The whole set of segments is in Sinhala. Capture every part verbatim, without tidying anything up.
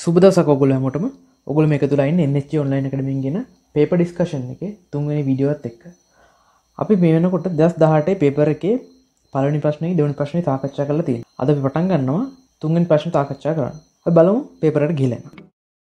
සුබ දවසක් ඔයගොල්ලෝ හැමෝටම. ඔයගොල්ලෝ මේක තුලා ඉන්නේ N H J online academy ගෙන paper discussion එකේ තුන්වෙනි වීඩියෝ එකත් එක්ක. අපි මේ වෙනකොට දෙදාස් දහඅටේ paper එකේ පළවෙනි ප්‍රශ්නේ දෙවෙනි ප්‍රශ්නේ සාකච්ඡා කරලා තියෙනවා. අද අපි පටන් ගන්නවා තුන්වෙනි ප්‍රශ්න සාකච්ඡා කරන්න. අපි බලමු paper එකට ගිහලා එන්න.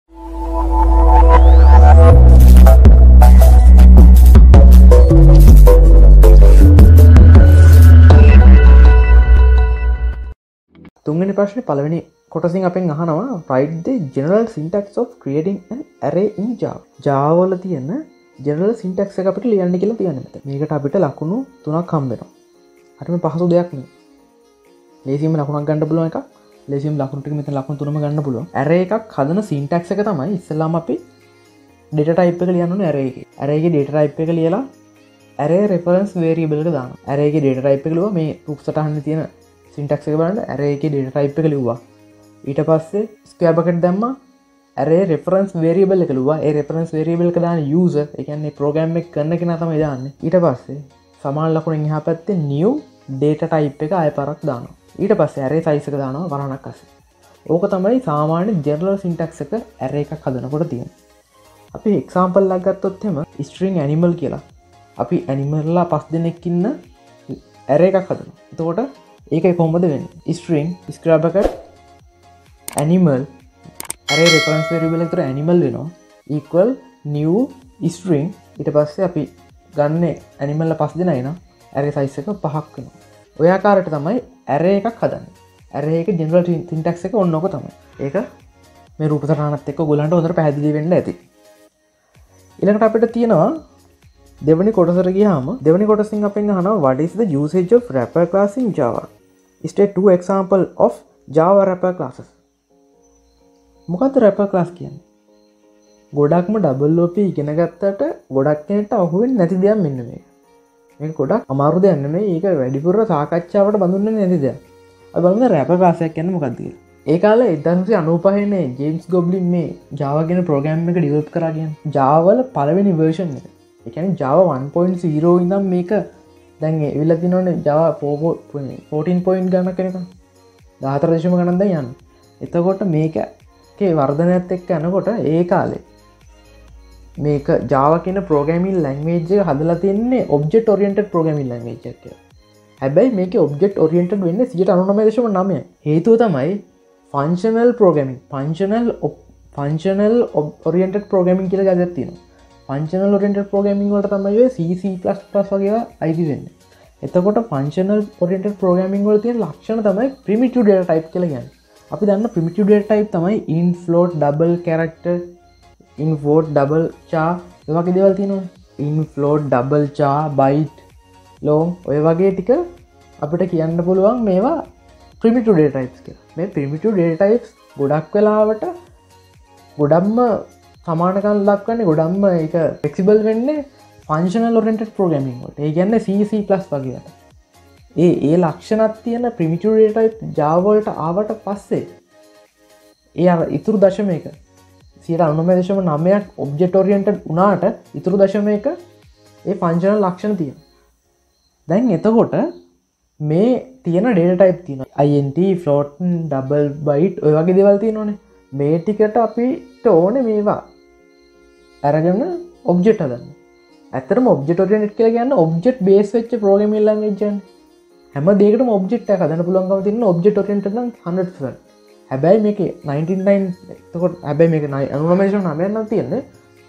තුන්වෙනි ප්‍රශ්නේ පළවෙනි කොටසින් අපෙන් අහනවා write the general syntax of creating an array in Java. Java වල තියෙන general syntax එක අපිට ලියන්න කියලා තියන්නේ මෙතන. මේකට අපිට ලකුණු තුනක් හම්බ වෙනවා. හරිම පහසු දෙයක් නේ. ලේසියෙන්ම ලකුණක් ගන්න පුළුවන් එකක්. ලේසියෙන්ම ලකුණු ටික මෙතන ලකුණු තුනම ගන්න පුළුවන්. array එකක් හදන syntax එක තමයි ඉස්සෙල්ලාම අපි data type එක ලියන්න ඕනේ array එකේ. array එකේ data type එක ලියලා array reference variable එක දානවා. array එකේ data type එක ලියුවා මේ රූප සටහනේ තියෙන syntax එක බලන්න array එකේ data type එක ලියුවා. ඊට පස්සේ ස්ක්වයර් බ්‍රැකට් දැම්මා array reference variable එක ලියුවා. ඒ reference variable එක දාන user ඒ කියන්නේ program එක කරන කෙනා තමයි දාන්නේ. ඊට පස්සේ සමාන ලකුණෙන් එහා පැත්තේ new data type එක ආයෙ පාරක් දානවා. ඊට පස්සේ array size එක දානවා වරණක් අස්සේ. ඕක තමයි සාමාන්‍ය general syntax එක array එකක් හදනකොට තියෙන්නේ. අපි example එකක් ගත්තොත් එහෙම string animal කියලා. අපි animal ලා පස් දෙනෙක් ඉන්න array එකක් හදනවා. එතකොට ඒකයි කොහොමද වෙන්නේ? string square bracket animal array reference variable එකට animal වෙනවා equal new string ඊට පස්සේ අපි ගන්න animal ලා පස් දෙනා එනවා array size එක පහක් වෙනවා. ඔය ආකාරයට තමයි array එකක් හදන්නේ. array එකේ general syntax එක ඔන්න ඔක තමයි. ඒක මේ රූප සටහනත් එක්ක ඔයගලන්ට හොඳට පැහැදිලි වෙන්න ඇති. ඊළඟට අපිට තියෙනවා දෙවෙනි කොටසට ගියාම දෙවෙනි කොටසින් අපෙන් අහනවා what is the usage of wrapper class in Java? State two example of Java wrapper classes. මොකක්ද wrapper class කියන්නේ? ගොඩක්ම double O P ඉගෙන ගත්තට ගොඩක් කෙනෙක්ට අහුවෙන්නේ නැති දෙයක් මෙන්න මේක. මේක ගොඩක් අමාරු දෙයක් නෙමෙයි. ඒක වැඩිපුර සාකච්ඡාවට බඳුන්නේ නැති දෙයක්. අපි බලමු wrapper class එක කියන්නේ මොකක්ද කියලා. ඒ කාලේ එක්දාස් නවසිය අනූපහේ නේ ජේම්ස් ගොබ්ලින් මේ Java කියන program එක develop කරා කියන්නේ. Java වල පළවෙනි version එක. ඒ කියන්නේ Java one point zero ඉඳන් මේක දැන් එවිලා තිනවනේ Java fourteen point ගණන් කෙනකම් දාහතර දශම ගණන් දැන් යන්නේ. එතකොට මේකේ වර්ධනයත් එක්ක යනකොට ඒ කාලේ මේක Java කියන programming language එක හදලා තින්නේ object oriented programming language එකක් කියලා. හැබැයි මේකේ object oriented වෙන්නේ ninety-nine දශම nine. හේතුව තමයි functional programming. functional functional oriented programming කියලා ගයක් තියෙනවා. functional oriented programming වලට තමයි ඔය C C plus plus වගේ අයිති වෙන්නේ. එතකොට functional oriented programming වල තියෙන ලක්ෂණ තමයි primitive data type කියලා කියන්නේ. අපි දන්න primitive data type තමයි int float double character int float double char ඒ වගේ දේවල් තියෙනවා. int float double char byte long ඔය වගේ ටික අපිට කියන්න පුළුවන් මේවා primitive data types කියලා. මේ primitive data types ගොඩක් වෙලාවට ගොඩක්ම සමානකම් දක්වන්නේ ගොඩක්ම ඒක flexible වෙන්නේ functional oriented programming වලට. ඒ කියන්නේ C C plus වගේ. ඒ ඒ ලක්ෂණක් තියෙන primitive data type Java වලට ආවට පස්සේ ඒ අර ඉතුරු දශමයක ninety-nine දශම නවයක් object oriented වුණාට ඉතුරු දශමයක ඒ functional ලක්ෂණ තියෙනවා. දැන් එතකොට මේ තියෙන data type තියෙනවා int float double byte ඔය වගේ දේවල් තියෙනවානේ. මේ ටිකට අපිට ඕනේ මේවා අරගෙන object හදන්න. ඇත්තටම object oriented කියලා කියන්නේ object based වෙච්ච programming language එකනේ. හැම දෙයකටම object එකක් හදන්න පුළුවන්කම තියෙන object oriented නම් one hundred percent. හැබැයි මේකේ ninety-nine එතකොට හැබැයි මේක ninety-nine දශම nine නම් තියෙන්නේ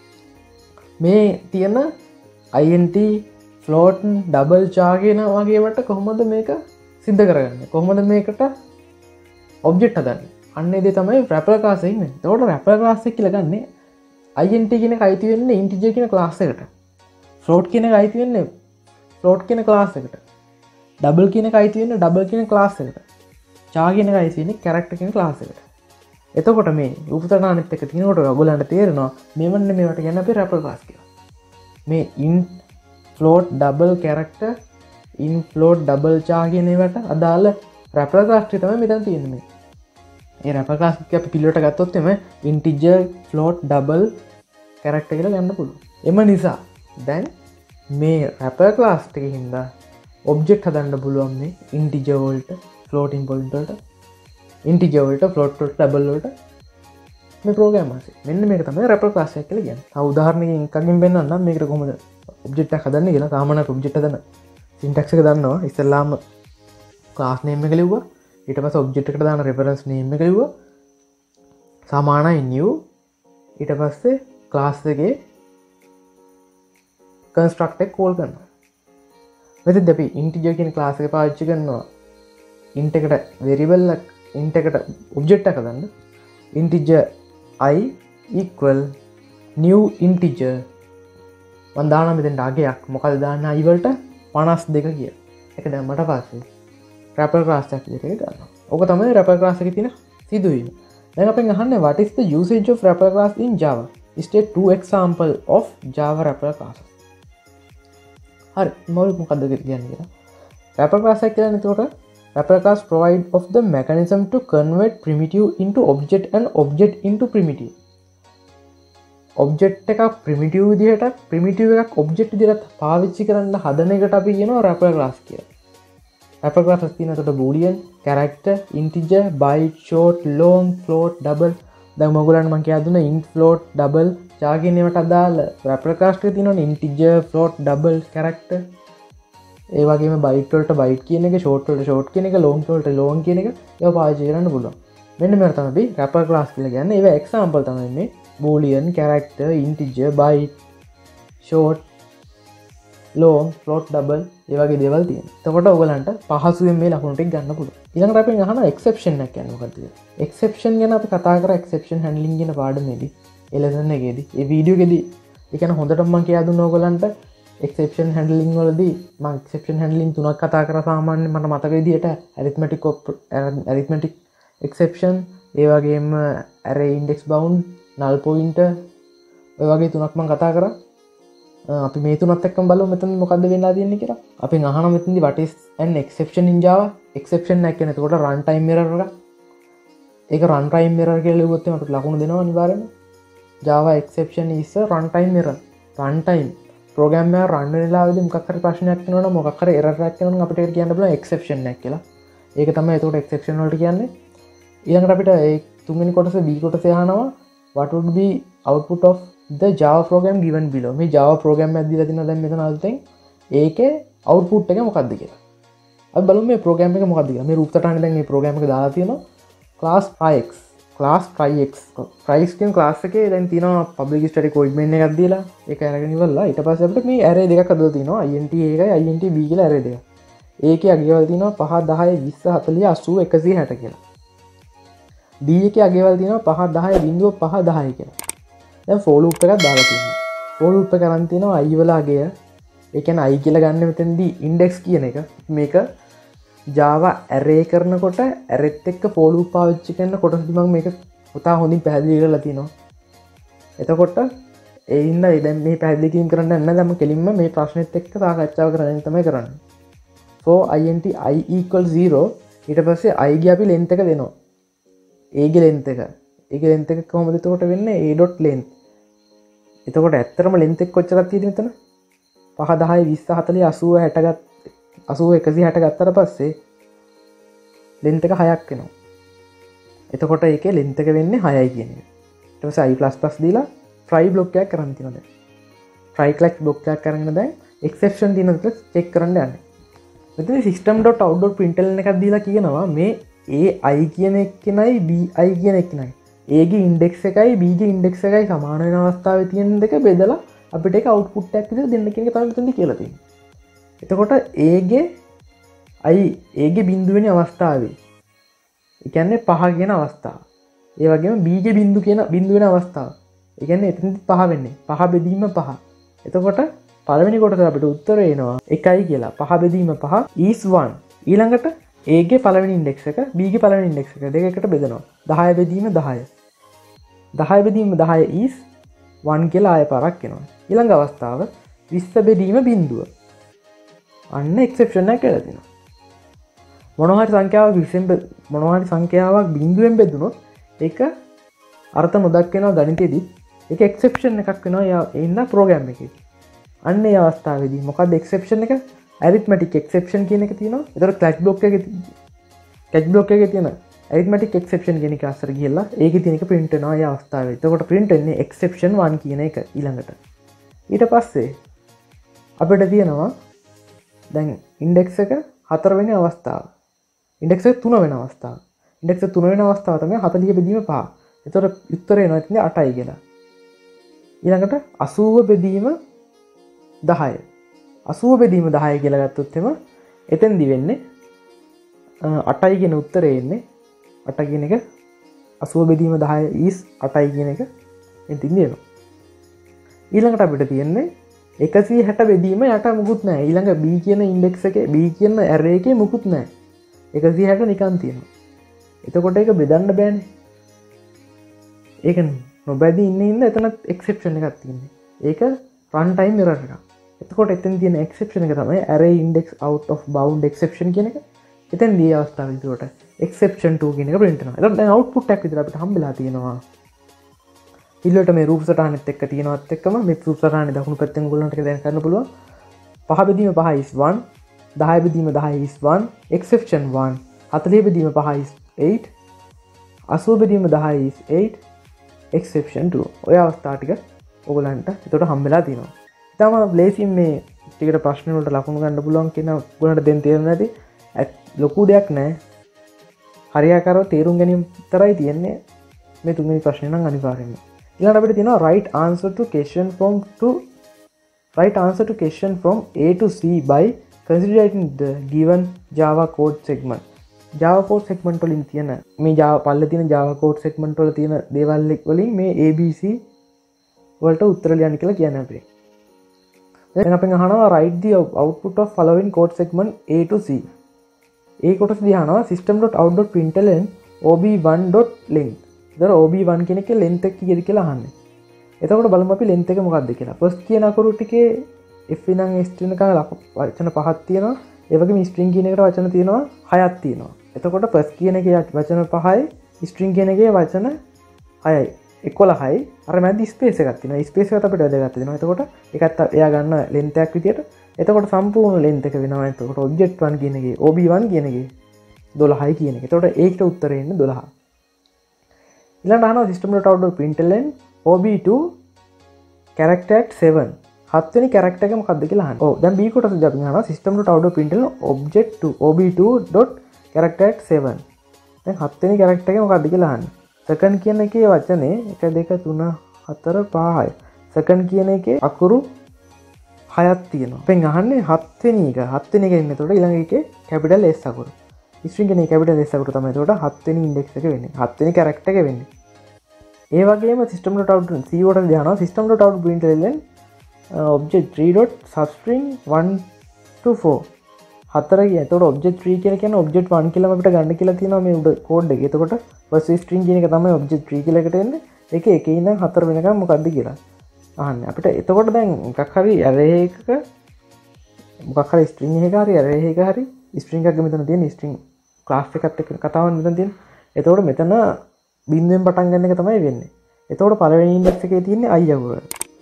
මේ තියෙන int float double char කියන වගේ වට කොහොමද මේක සිද්ධ කරගන්නේ? කොහොමද මේකට object හදන්නේ? අන්න ඒ දේ තමයි wrapper class එකේ ඉන්නේ. එතකොට wrapper class එක කියලා ගන්නෙ int කියන එක අයිති වෙන්නේ integer කියන class එකට. float කියන එක අයිති වෙන්නේ float කියන class එකට. double කියන එක අයිති වෙන්නේ double කියන class එකට. char කියන එක අයිති වෙන්නේ character කියන class එකට. එතකොට මේ රූපතරණත් එක්ක තියෙනකොට ඔයගොල්ලන්ට තේරෙනවා මේවන්න මේවට කියන්නේ අපි wrapper class කියලා. මේ int float double character int float double char කියන ඒවාට අදාළ wrapper class ටික තමයි මෙතන තියෙන්නේ මේ. ඒ wrapper class එක අපි පිළිවෙලට ගත්තොත් එමේ integer float double character කියලා ගන්න පුළුවන්. එම නිසා දැන් මේ wrapper class එකකින් හින්දා object හදන්න පුළුවන් මේ integer වලට floating point වලට integer වලට float වලට double වලට මේ ප්‍රෝග්‍රෑම් එකේ. මෙන්න මේක තමයි රැපර් ක්ලාස් එක කියලා කියන්නේ. තව උදාහරණයකින් එකකින් පෙන්නන්නම් මේකට කොහොමද ඔබ්ජෙක්ට් එකක් හදන්නේ කියලා. සාමාන්‍යයෙන් ඔබ්ජෙක්ට් හදන සින්ටැක්ස් එක දන්නවා. ඉස්සෙල්ලාම ක්ලාස් නේම් එක ලිව්වා. ඊට පස්සේ ඔබ්ජෙක්ට් එකට දාන රෙෆරන්ස් නේම් එක ලිව්වා. සමානයි new. ඊට පස්සේ ක්ලාස් එකේ කන්ස්ට්‍රක්ට් එක කෝල් කරනවා. මෙතෙන්ද අපි integer කියන ක්ලාස් එක පාවිච්චි කරනවා. int එකට variable එක int එකට ඔබ්ජෙක්ට් එකක් හදන්න. integer I equal new integer මම දානවා මෙතෙන්ට අගයක්. මොකද දාන්න I වලට පනස් දෙක කියලා. ඒක දැම්මට පස්සේ wrapper class එකක් විදිහට ගන්නවා. ඕක තමයි wrapper class එකේ තියෙන සිදුවීම. දැන් අපෙන් අහන්නේ what is the usage of wrapper class in Java? State two example of Java wrapper class. හරි මොකද මොකද්ද කියන්නේ කියලා. wrapper class එක කියන්නේ එතකොට wrapper class provide of the mechanism to convert primitive into object and object into primitive. object එකක් primitive විදිහට primitive එකක් object විදිහට පාවිච්චි කරන්න හදන එකට අපි කියනවා wrapper class කියලා. wrapper class එකක් තියෙනවා එතකොට boolean, character, integer, byte, short, long, float, double. දැන් මොගලන් මම කියා දුන්නා int, float, double, jar කියන ඒවාට අදාළ wrapper class එකේ තියෙනවනේ integer, float, double, character. ඒ වගේම byte වලට byte කියන එක, short වලට short කියන එක, long වලට long කියන එක ඒවා පාවිච්චි කරන්න පුළුවන්. මෙන්න මේවා තමයි wrapper class කියලා කියන්නේ. ඒවා example තමයි මේ boolean, character, integer, byte, short, long, float, double ඒ වගේ දේවල් තියෙනවා. එතකොට ඔයගලන්ට පහසුවෙන් මේ ලකුණු ටික ගන්න පුළුවන්. ඊළඟට අපි අහනවා exception එක කියන්නේ මොකක්ද කියලා. exception ගැන අපි කතා කරා exception handling කියන පාඩමේදී. ඒ lesson එකේදී. ඒ වීඩියෝ එකේදී ඒ කියන්නේ හොඳටම මම කියා දුන්නා ඔයගලන්ට exception handling වලදී මම exception handling තුනක් කතා කරා සාමාන්‍යයෙන් මට මතක විදිහට arithmetic arithmetic exception ඒ වගේම array index bound null pointer ඔය වගේ තුනක් මම කතා කරා. අපි මේ තුනත් එක්කම බලමු මෙතන මොකද්ද වෙන්නලා තියෙන්නේ කියලා. අපි අහනවා මෙතනදී what is an exception in Java? exception එක කියන්නේ එතකොට runtime error එක. ඒක runtime error කියලා ලියුවොත් එහම අපිට ලකුණු දෙනවා අනිවාර්යයෙන්ම. Java exception is a runtime error. runtime program එක run වෙන වෙලාවෙදී මොකක් හරි ප්‍රශ්නයක් වෙනවා නම් මොකක් හරි error එකක් වෙනවා නම් අපිට ඒක කියන්න පුළුවන් exception එකක් කියලා. ඒක තමයි එතකොට exception වලට කියන්නේ. ඊළඟට අපිට ඒ තුන්වෙනි කොටස B කොටසේ අහනවා what would be output of the Java program given below. මේ Java program එකක් දීලා තිනවා දැන් මෙතන අලුතෙන්. ඒකේ output එක මොකක්ද කියලා. අපි බලමු මේ program එක මොකක්ද කියලා. මේ රූප සටහනේ දැන් මේ program එක දාලා තියෙනවා class tryx. class tryx. tryx කියන class එකේ දැන් තියෙනවා public static void main එකක් දීලා ඒක අරගෙන ඉවරලා ඊට පස්සේ අපිට මේ array දෙකක් හදලා තියෙනවා int එකයි int b කියලා array දෙකක්. ඒකේ අගයවල තියෙනවා පහ දහය විස්ස හතලිය අසූ එකසිය හැට කියලා. b එකේ අගයවල තියෙනවා පහ දහය බිංදුව පහ දහය කියලා. දැන් for loop එකක් දාලා තියෙනවා. for loop එක කරන් තියෙනවා i වල අගය. ඒ කියන්නේ i කියලා ගන්න මෙතනදී index කියන එක. මේක Java array කරනකොට arrayත් එක්ක for loop පාවිච්චි කරන කොටසදී මම මේක පුතා හොඳින් පැහැදිලි කරලා තියෙනවා. එතකොට ඒ හින්දා දැන් මේ පැහැදිලි කිරීම කරන්න යන්න දැන් මම කෙලින්ම මේ ප්‍රශ්නෙත් එක්ක සාකච්ඡාව කරන්න තමයි කරන්නේ. for int i equal zero ඊට පස්සේ i ගේ අපි length එක දෙනවා. a ගේ length එක. ඒකේ length එක කොහොමද එතකොට වෙන්නේ? a.length. එතකොට ඇත්තටම length එක කොච්චරක් තියෙද මෙතන? පහ දහය විස්ස හතලිය අසූ හැට ගත් අසූ එකසිය හැට ගත්තට පස්සේ length එක හයක් වෙනවා. එතකොට ඒකේ length එක වෙන්නේ හයයි කියන එක. ඊට පස්සේ i plus plus දීලා try block එකක් කරන් තියනවා දැන්. try class block එකක් කරගෙන දැන් exception තියෙනවද කියලා check කරන්න යන්නේ. මෙතන system.out.println එකක් දීලා කියනවා මේ a i කියන එක්කෙනයි b i කියන එක්කෙනයි a ගේ index එකයි b ගේ index එකයි සමාන වෙන අවස්ථාවේ තියෙන දෙක බෙදලා අපිට ඒක output එකක් විදිහට දෙන්න කියන එක තමයි මෙතනදී කියලා තියෙන්නේ. එතකොට a ගේ i a ගේ බිංදුව වෙන අවස්ථාවේ ඒ කියන්නේ පහ කියන අවස්ථාව. ඒ වගේම b ගේ බිංදු කියන බිංදුව වෙන අවස්ථාව. ඒ කියන්නේ එතනදි පහ වෙන්නේ. පහ බෙදීම පහ. එතකොට පළවෙනි කොටස අපිට උත්තරය එනවා එකයි කියලා. පහ බෙදීම පහ is one. ඊළඟට a ගේ පළවෙනි ඉන්ඩෙක්ස් එක b ගේ පළවෙනි ඉන්ඩෙක්ස් එක දෙක එකට බෙදනවා. දහය බෙදීම දහය. දහය බෙදීම දහය is one කියලා ආයෙ පාරක් එනවා. ඊළඟ අවස්ථාව විස්ස බෙදීම බිංදුව. අන්න එක්සෙප්ෂන් එකක් කියලා දෙනවා. මොනවා හරි සංඛ්‍යාවක් විස්සෙන් මොනවා හරි සංඛ්‍යාවක් බිංදුවෙන් බෙදුනොත් ඒක අර්ථ නොදක් වෙනවා ගණිතයේදී. ඒක එක්සෙප්ෂන් එකක් වෙනවා ඒ හින්දා ප්‍රෝග්‍රෑම් එකේ. අන්න ඒ අවස්ථාවේදී මොකක්ද එක්සෙප්ෂන් එක? arithmetic exception කියන එක තියෙනවා. ඒතර catch block එකේ catch block එකේ තියෙන arithmetic exception කියන එක අස්සර ගිහලා ඒකේ තියෙන එක print වෙනවා ඒ අවස්ථාවේ. එතකොට print වෙන්නේ exception one කියන එක ඊළඟට. ඊට පස්සේ අපිට තියෙනවා දැන් index එක හතර වෙනි අවස්ථාව. index එක තුන වෙනි අවස්ථාව. index එක තුන වෙනි අවස්ථාව තමයි හතලිය බෙදීම පහ. එතකොට උත්තරේ එනවා ඉතින් අටයි කියලා. ඊළඟට අසූව බෙදීම දහය. අසූව බෙදීම දහය කියලා ගත්තොත් එම එතෙන්දි වෙන්නේ අටයි කියන උත්තරේ එන්නේ අට කියන එක අසූව බෙදීම දහය is අටයි කියන එක එතින් දෙනවා. ඊළඟට අපිට තියෙන්නේ එකසිය හැට බෙදීම යට මුකුත් නැහැ. ඊළඟ b කියන ඉන්ඩෙක්ස් එකේ b කියන array එකේ මුකුත් නැහැ. එකසිය හැට නිකන් තියෙනවා. එතකොට ඒක බෙදන්න බෑනේ. ඒක නොබැදී ඉන්න ඉන්න එතනත් එක්සෙප්ෂන් එකක් තියෙන්නේ. ඒක රන් ටයිම් එරර් එකක්. එතකොට එතෙන් තියෙන එක්සෙප්ෂන් එක තමයි array index out of bound exception කියන එක. එතෙන් දී අවස්ථාවේ විදිහට exception two කියන එක print වෙනවා. එතකොට දැන් output එකක් විතර අපිට හම්බෙලා තියෙනවා. ඊළඟට මේ රූප සටහනෙත් එක්ක තියෙනවත් එක්කම මේ රූප සටහනේ දකුණු පැත්තෙන් ඔයගොල්ලන්ට දැන් කරන්න පුළුවන්. පහ බෙදීම පහ is one, දහය බෙදීම දහය is one, exception one, හතලිය බෙදීම පහ is eight, අසූව බෙදීම දහය is eight, exception two. ඔය අවස්ථා ටික ඔයගොල්ලන්ට එතකොට හම්බෙලා තියෙනවා. ඊටම ලේසියෙන් මේ ටිකට ප්‍රශ්න වලට ලකුණු ගන්න පුළුවන් කියන ඔයගොල්ලන්ට දැන් තේරෙන්නේ නැති ලොකු දෙයක් නැහැ. හරියාකාරව තේරුම් ගැනීම විතරයි තියෙන්නේ මේ තුන්වෙනි ප්‍රශ්නේ නම් අනිවාර්යයෙන්ම. ඊළඟට අපිට තියෙනවා write answer to question from to write answer to question from A to C by considering the given Java code segment. Java code segment වලින් තියෙන මේ Java පල්ලේ තියෙන Java code segment වල තියෙන දේවල් වලින් මේ A B C වලට උත්තර ලියන්න කියලා කියන්නේ අපිට. දැන් අපෙන් අහනවා write the output of following code segment A to C. ඒ කොටස දිහානවා system.out.println O B one dot length. ඉතින් O B one කියන එකේ length එක කීයද කියලා අහන්නේ. එතකොට බලමු අපි length එක මොකක්ද කියලා. first කියන අකුරු ටිකේ F ඉඳන් S වෙනකන් වචන පහක් තියෙනවා. ඒ වගේම string කියන එකට වචන තියෙනවා හයක් තියෙනවා. එතකොට first කියන එකේ වචන පහයි string කියන එකේ වචන හයයි. එකොළහයි. අර මැද ස්පේස් එකක් තියෙනවා. ස්පේස් එකට අපිට වැදගත් වෙනවා. එතකොට ඒකත් එයා ගන්න length එකක් විදියට. එතකොට සම්පූර්ණ length එක වෙනවා. එතකොට object one කියන එකේ O B one කියන එකේ දොළහයි කියන එක. එතකොට ඒකට උත්තරේ එන්නේ දොළහ. ඊළඟට අහනවා system.out.println O B two character seven. හත් වෙනි character එක මොකක්ද කියලා අහනවා. ඔව් දැන් B කොටසදී අපි අහනවා system.out.println object two O B two dot character seven. දැන් හත් වෙනි character එක මොකක්ද කියලා අහන්නේ. second කියන එකේ වචනේ one two three four five. second කියන එකේ අකුරු හයක් තියෙනවා. අපෙන් අහන්නේ හත් වෙනි එක. හත් වෙනි එක ඉන්නේ. එතකොට ඊළඟ එකේ capital S අකුරු. string එකේ capital S අකුරු තමයි. එතකොට හත් වෙනි index එක වෙන්නේ. හත් වෙනි character එක වෙන්නේ. ඒ වගේම system.out C වලට දානවා system.out.println object three dot substring one to four. හතර කියන. එතකොට object three කියලා කියන්නේ object one කියලාම අපිට ගන්න කියලා තියෙනවා මේ උඩ code එකේ. එතකොට first string කියන එක තමයි object three කියලා එකට එන්නේ. ඒකේ එකේ ඉඳන් හතර වෙනකම් මොකද්ද කියලා අහන්නේ. අපිට එතකොට දැන් මොකක් හරි array එකක මොකක් හරි string එකක හරි array එකක හරි string එකක් මෙතන තියෙන string class එකත් එක්ක කතාවක් මෙතන තියෙන. එතකොට මෙතන බිඳුවෙන් පටන් ගන්න එක තමයි වෙන්නේ. එතකොට පළවෙනි index එකේ තියෙන්නේ i අකුර.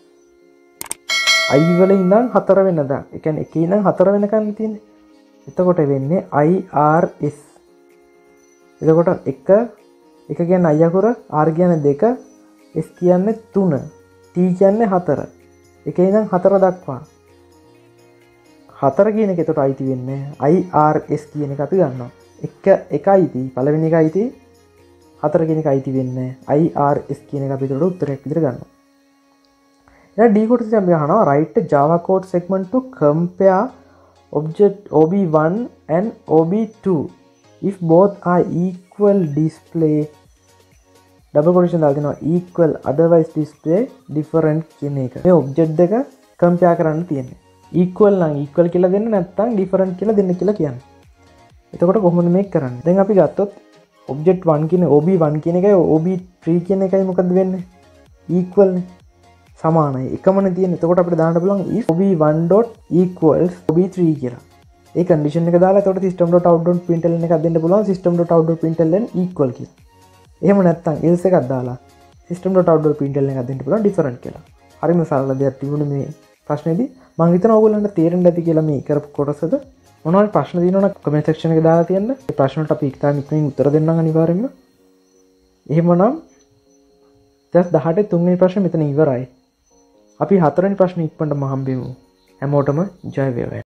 i වල ඉඳන් හතර වෙනදා. ඒ කියන්නේ එකේ ඉඳන් හතර වෙනකන් තියෙන්නේ. එතකොට වෙන්නේ I R S. එතකොට එක එක කියන්නේ i අකුර, R කියන්නේ දෙක, S කියන්නේ තුන, T කියන්නේ හතර. එකේ ඉඳන් හතර දක්වා. හතර කියන එක එතකොට අයිති වෙන්නේ I R S කියන එක අපි ගන්නවා. එක එකයි ති පළවෙනි එකයි ති හතර කියන එක අයිති වෙන්නේ I R S කියන එක අපි එතකොට උත්තරයක් විදිහට ගන්නවා. ඊට D කොටසේ අපි අහනවා write a Java code segment to compare object O B one and O B two if both are equal display double quotation දාලා දෙනවා equal otherwise display different කියන එක. මේ object දෙක compare කරන්න තියෙන්නේ. equal නම් equal කියලා දෙන්න නැත්නම් different කියලා දෙන්න කියලා කියන්නේ. එතකොට කොහොමද මේක කරන්නේ? දැන් අපි ගත්තොත් object one කියන O B one කියන එකයි O B three කියන එකයි මොකද්ද වෙන්නේ? equal නේ. සමානයි. එකමනේ තියෙන්නේ. එතකොට අපිට දාන්න පුළුවන් if O B one dot equals O B three කියලා. ඒ condition එක දාලා එතකොට system.out.println එකක් දෙන්න පුළුවන් system.out.println equal කියලා. එහෙම නැත්නම් else එකක් දාලා system.out.println එකක් දෙන්න පුළුවන් different කියලා. හරිම සරල දෙයක් තිබුණේ මේ ප්‍රශ්නේදී. මම හිතනවා ඕගොල්ලන්ට තේරෙන්න ඇති කියලා මේ කරපු කොටසද. මොනවද ප්‍රශ්න තියෙනවනම් කමෙන්ට් සෙක්ෂන් එකේ දාලා තියන්න. ඒ ප්‍රශ්න වලට අපි ඉක්තාම ඉක්මනින් උත්තර දෙන්නම් අනිවාර්යයෙන්ම. එහෙමනම් දැන් දහඅටේ තුන්වෙනි ප්‍රශ්නේ මෙතන ඉවරයි. අපි හතරවෙනි ප්‍රශ්නේ ඉක්මනටම හම්බෙමු. හැමෝටම ජය වේවා.